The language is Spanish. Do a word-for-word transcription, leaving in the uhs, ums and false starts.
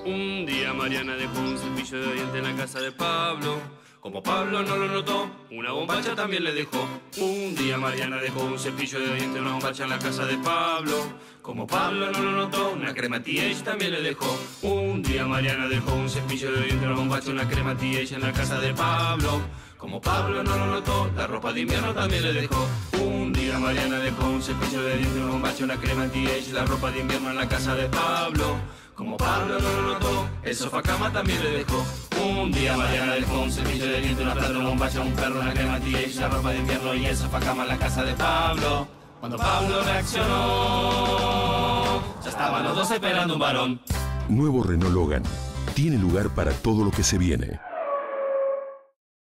Un día Mariana dejó un cepillo de diente en la casa de Pablo. Como Pablo no lo notó, una bombacha también le dejó. Un día Mariana dejó un cepillo de diente, una bombacha en la casa de Pablo. Como Pablo no lo notó, una crema T H también le dejó. Un día Mariana dejó un cepillo de diente, una bombacha, una crema T H en la casa de Pablo. Como Pablo no lo notó, la ropa de invierno también le dejó. Un día Mariana dejó un cepillo de diente, una bombacha, una crema T H, la ropa de invierno en la casa de Pablo. Como Pablo no lo notó, el sofá cama también le dejó. Un día Mariana dejó un cepillo de diente, una plata, una bombacha, un perro, una crema T H, la ropa de invierno y el sofá cama en la casa de Pablo. Cuando Pablo reaccionó, ya estaban los dos esperando un varón. Nuevo Renault Logan tiene lugar para todo lo que se viene.